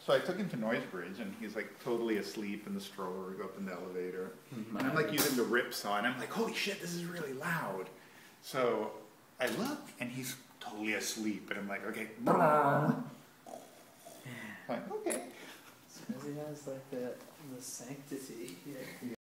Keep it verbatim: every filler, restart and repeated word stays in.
So I took him to Noisebridge, and he's like totally asleep in the stroller. We go up in the elevator, mm-hmm. and I'm like using the rip saw, and I'm like, holy shit, this is really loud. So I look, and he's totally asleep, and I'm like, okay. I'm like, okay. As he has like the, the sanctity here.